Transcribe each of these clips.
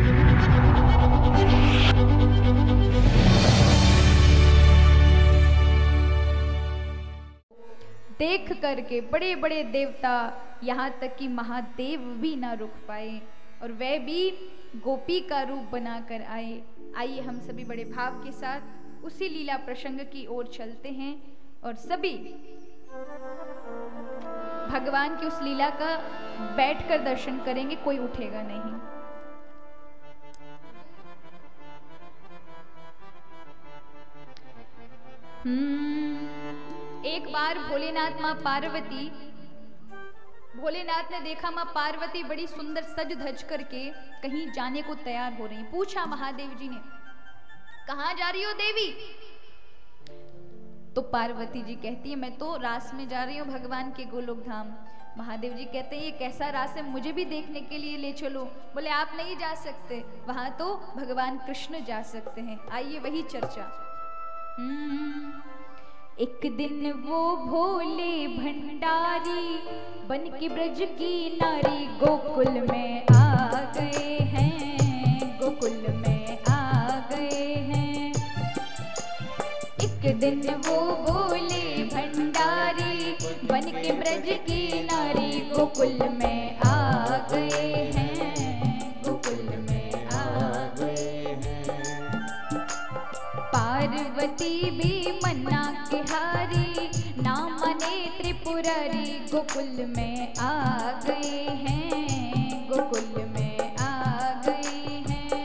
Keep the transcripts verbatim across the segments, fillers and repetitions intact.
देख करके बड़े बड़े देवता, यहाँ तक कि महादेव भी ना रुक पाए और वह भी गोपी का रूप बनाकर आए। आइए हम सभी बड़े भाव के साथ उसी लीला प्रसंग की ओर चलते हैं और सभी भगवान की उस लीला का बैठकर दर्शन करेंगे, कोई उठेगा नहीं। हम्म एक बार भोलेनाथ माँ पार्वती भोलेनाथ ने देखा माँ पार्वती बड़ी सुंदर सज धज करके कहीं जाने को तैयार हो रही। पूछा महादेव जी ने, कहाँ जा रही हो देवी? तो पार्वती जी कहती है, मैं तो रास में जा रही हूँ भगवान के गोलोक धाम। महादेव जी कहते हैं, ये कैसा रास है, मुझे भी देखने के लिए ले चलो। बोले आप नहीं जा सकते, वहां तो भगवान कृष्ण जा सकते हैं। आइए वही चर्चा। एक दिन वो भोले भंडारी बन के ब्रज की नारी गोकुल में आ गए हैं, गोकुल में आ गए हैं। एक दिन वो भोले भंडारी बन के ब्रज की नारी गोकुल में आ गए हैं, गोकुल में आ गए हैं। पार्वती भी मन्ना के हारी ना मने त्रिपुरारी गोकुल में आ गए हैं, गोकुल में आ गए हैं।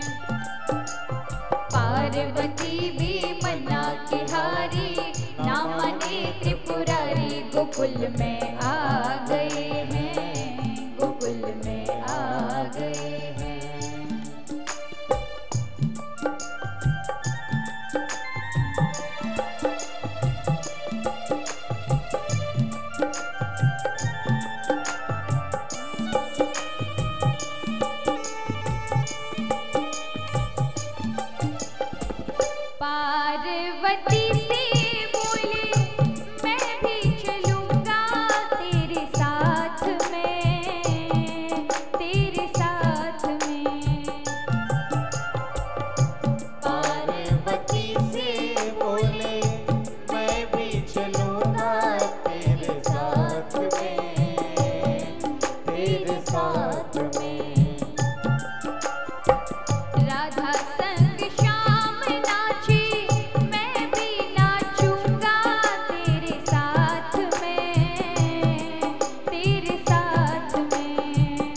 पार्वती भी मन्ना के हारी ना मने त्रिपुरारी गोकुल में आ गए हैं, गोकुल में आ गए हैं। पार्वती से बोले, मैं भी चलूंगा तेरे साथ में, तेरे साथ में। पार्वती से बोले, मैं भी चलूंगा तेरे साथ में, तेरे साथ में। राधा संग श्याम नाची, मैं भी नाचूंगा तेरे साथ में, तेरे साथ में।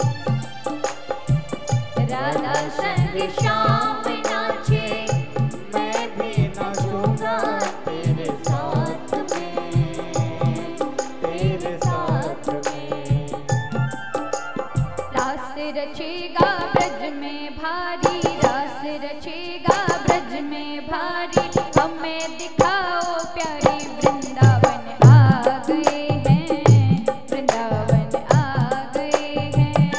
राधा संग श्याम नाचे, मैं भी नाचूंगा तेरे साथ में, तेरे साथ में। रास रचेगा ब्रज में भारी, रास रचेगा ब्रज में भारी। हमें दिखाओ प्यारी, वृंदावन आ गए हैं, वृंदावन आ गए हैं।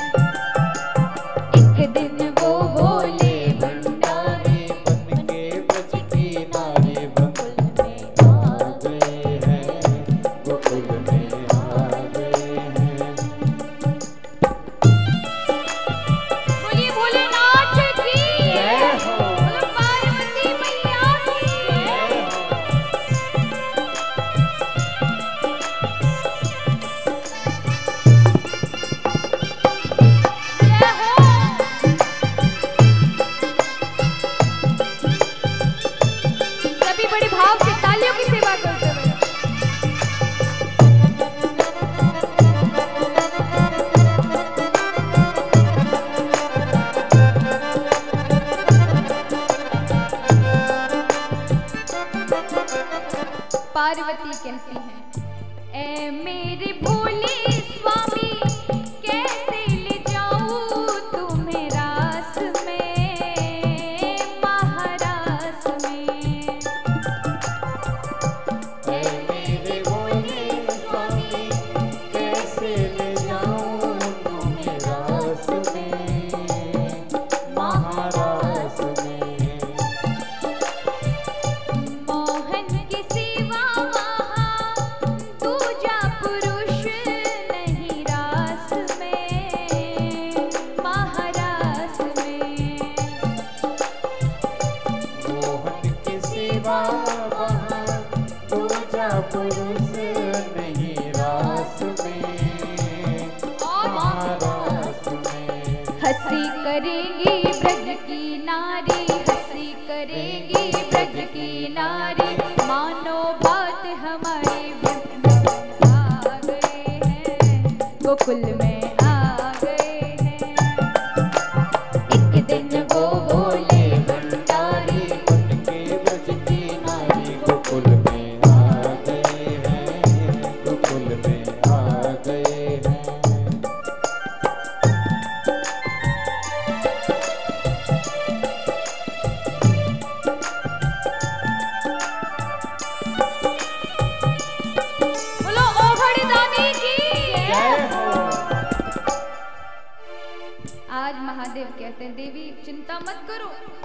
एक दिन वो भोले भंडारी बन के ब्रज की नारी गोकुल में आ गए हैं, गोकुल में आ गए हैं। बोलिए भोलेनाथ की जय हो। बोलो पार्वती मैया की जय हो। जय हो। सभी बड़े भाव से तालियों की सेवा करते हुए पार्वती कहती हैं, ए मेरे भोले स्वामी, कैसे ले जाऊं तुम्हें रास में, महारास में। ऐ मेरे भोले स्वामी, कैसे ले जाऊं तुम्हें रास में, महारास में। मोहन की सेवा वहाँ करेंगी ब्रज की नारी, हंसी करेंगी ब्रज की नारी, मानो बात हमारी वृंदावन आ गए हैं, गोकुल में आ गए हैं। एक दिन वो बोले भंडारी, बनके ब्रज की नारी गोकुल में आ गए हैं, गोकुल में आ गए हैं। बोलो ओघड़ी दानी की जय हो। आज महादेव कहते हैं देवी चिंता मत करो,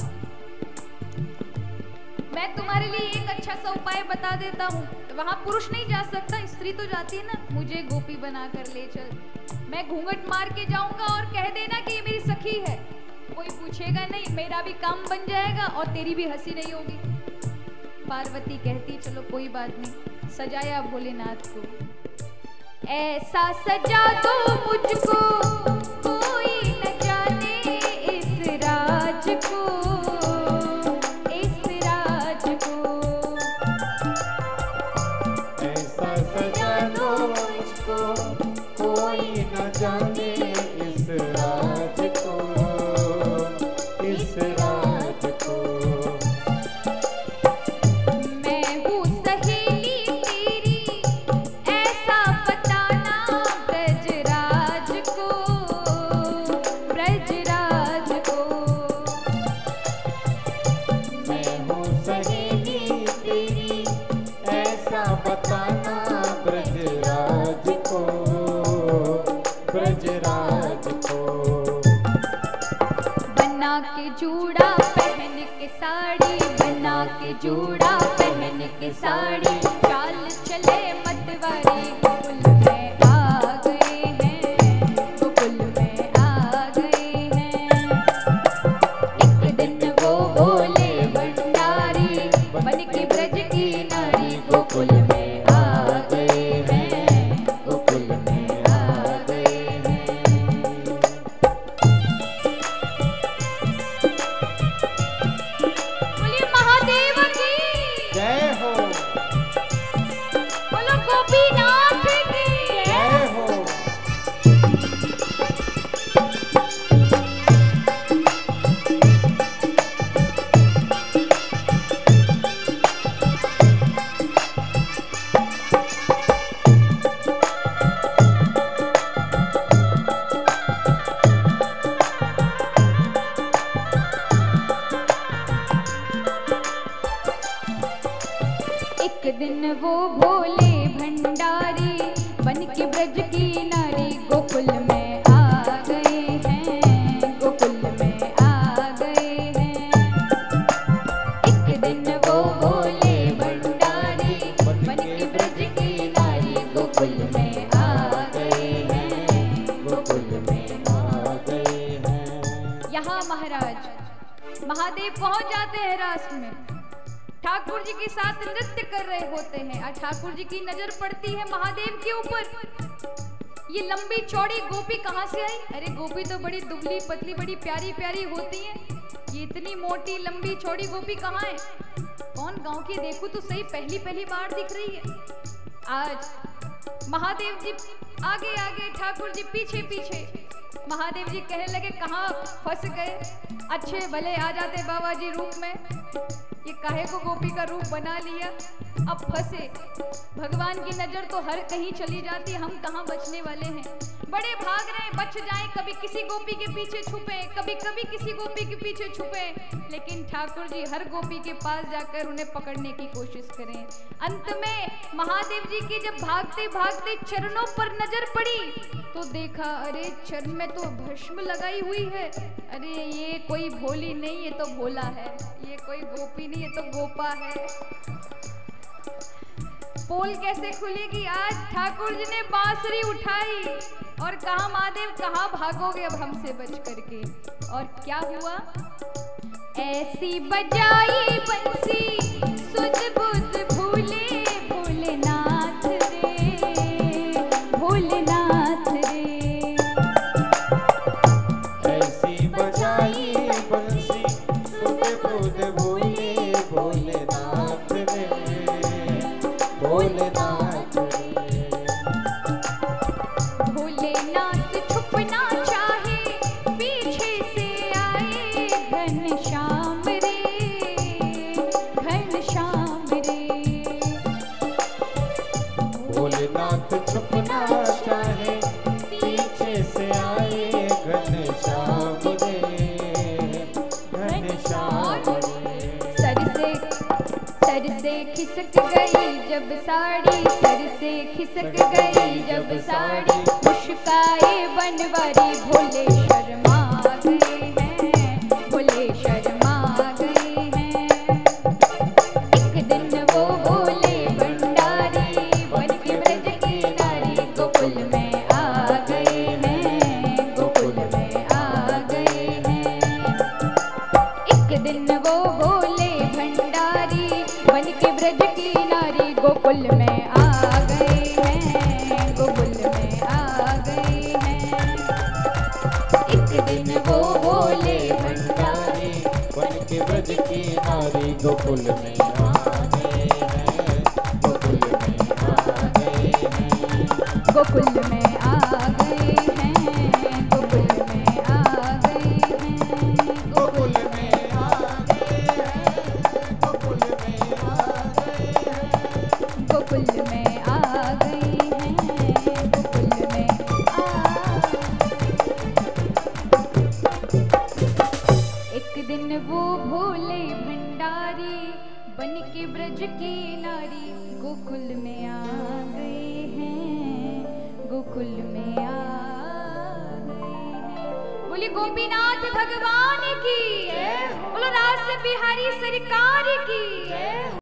मैं तुम्हारे लिए एक अच्छा सा उपाय बता देता हूँ। वहां पुरुष नहीं जा सकता, स्त्री तो जाती है ना, मुझे गोपी बना कर ले चल, मैं घूंघट मार के जाऊंगा और कह देना कि ये मेरी सखी है, कोई पूछेगा नहीं, मेरा भी काम बन जाएगा और तेरी भी हंसी नहीं होगी। पार्वती कहती चलो कोई बात नहीं, सजाया भोलेनाथ को, ऐसा सजा दो मुझको कोई न जाने इस राज को, इस राज को। ऐसा सजा दो मुझको कोई न जाने इस राज को, इस राज को। मैं हूँ सहेली तेरी ऐसा बताना ब्रजराज को, ब्रजराज को। मैं हूँ सहेली तेरी ऐसा बताना ब्रजराज को, ब्रजराज को। बना के जूड़ा पहन के साड़ी, बना के जूड़ा पहन के साड़ी, चाल चले मतवारी, गोकुल में आ गए हैं, गोकुल में आ गए हैं। एक दिन वो बोले भंडारी, बन के ब्रज की नारी, गोकुल में आ गए हैं, गोकुल में आ गए हैं। बोलिए महादेव की जय हो, बोलो गोपीनाथ की जय हो। एक दिन वो भोले भंडारी, बन के ब्रज की नारी, गोकुल में आ गए हैं, गोकुल में आ गए हैं। एक दिन वो भोले भंडारी, बन के ब्रज की नारी, गोकुल में आ गए हैं, गोकुल में आ गए हैं। यहाँ महाराज महादेव पहुंच जाते हैं रास में, ठाकुर जी के साथ नृत्य कर रहे होते हैं और ठाकुर जी की नजर पड़ती है महादेव के ऊपर। ये लंबी चौड़ी गोपी कहाँ से आई? अरे गोपी तो बड़ी दुबली पतली बड़ी प्यारी प्यारी होती है, ये इतनी मोटी लंबी चौड़ी गोपी कहाँ है? कौन गांव की देखूं तो सही, पहली पहली बार दिख रही है। आज महादेव जी आगे आगे, ठाकुर जी पीछे पीछे। महादेव जी कहने लगे कहाँ फंस गए, अच्छे भले आ जाते बाबा जी रूप में, ये काहे को गोपी का रूप बना लिया, अब फंसे। भगवान की नजर तो हर कहीं चली जाती, हम कहाँ बचने वाले हैं। बड़े भाग रहे हैं, बच जाएं, कभी किसी गोपी के पीछे छुपे, कभी कभी किसी गोपी के पीछे छुपे, लेकिन ठाकुर जी हर गोपी के पास जाकर उन्हें पकड़ने की कोशिश करें। अंत में महादेव जी की जब भागते भागते चरणों पर नजर पड़ी तो देखा अरे चरण में तो भस्म लगाई हुई है, अरे ये कोई भोली नहीं, ये तो भोला है, ये कोई गोपी नहीं, ये तो गोपा है। पोल कैसे खुलेगी? आज ठाकुर जी ने बांसुरी उठाई और कहा महादेव कहाँ भागोगे अब हमसे बच करके। और क्या हुआ? ऐसी बजाई बंसी सुध बुध भूले भोलेनाथ रे, भोलेनाथ रे। ऐसी बनवारी भोले शर्मा गए हैं, भोले शर्मा गए हैं। एक दिन वो भोले भंडारी बन के ब्रज की नारी गोकुल में आ गए हैं, गोकुल में आ गए हैं। एक दिन वो भोले भंडारी बन के ब्रज की नारी गोकुल में आ गए हैं, गोकुल में आ गए हैं। एक दिन वो भोले भंडारी बन के ब्रज की नारी गोकुल में आ गए हैं, गोकुल में आ गए हैं। गोकुल में आ गए हैं, गोकुल में आ गए हैं। गोकुल में आ गए हैं, गोकुल में आ गए हैं। गोकुल में आ गए हैं, गोकुल में आ। एक दिन वो भोले भंडारी बन के ब्रज की नारी गोकुल में आ गए हैं, गोकुल में आ गए हैं। बोली गोपीनाथ भगवान की, बोलो रास बिहारी सरकार की।